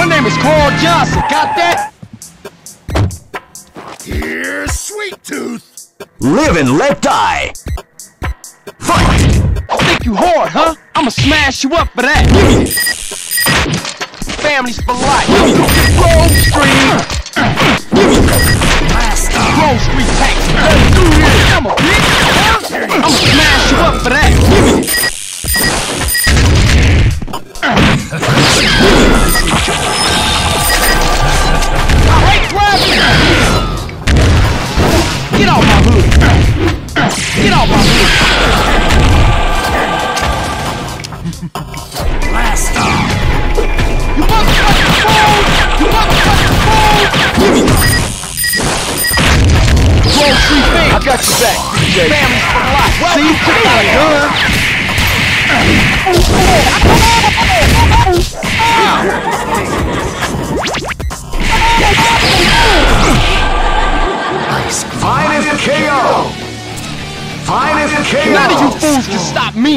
My name is Carl Johnson, got that? Here's Sweet Tooth. Live and let die. Fight! Think you hard, huh? I'ma smash you up for that. Families for life. Grove Street. Grove Street tank. I'm a bitch. I'ma smash you up for that. I hate grabbing. Get off my hood. Get off my hood. Blast off. You motherfucking fool! You motherfucking fool! Grove Street fam. I got your back, DJ. Families for life. See, you took out a gun. Finest KO! Finest KO! None of you fools can stop me!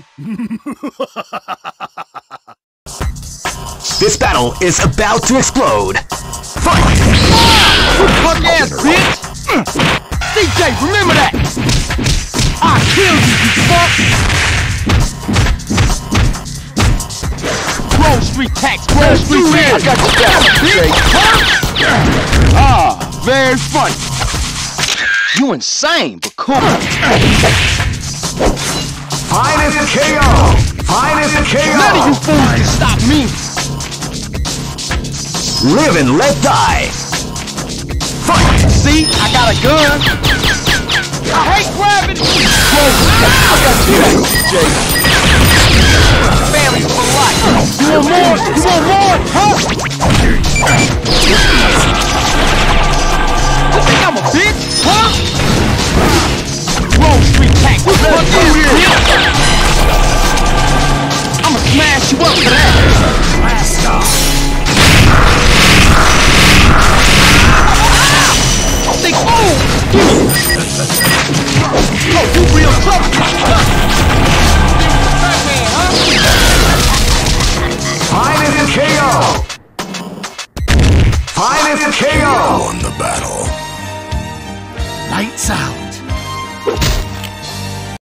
This battle is about to explode. Fight! Punk ass bitch! DJ, remember that! I killed you, you fuck! Grove Street tax, Grove Street man! I got your back, DJ! Ah, very funny. You insane, but cool. Finest KO! Finest KO! None of you fools can stop me! Live and let die. Fight! See, I got a gun. I hate grabbing. I got you, DJ. Family for life. You want more? You want more? Huh? You think I'm a bitch? Huh? Grove Street tank. I'ma smash you up for that. Blast off. Think, oh, you real tough. Finest KO! Finest KO! On the battle. Lights out.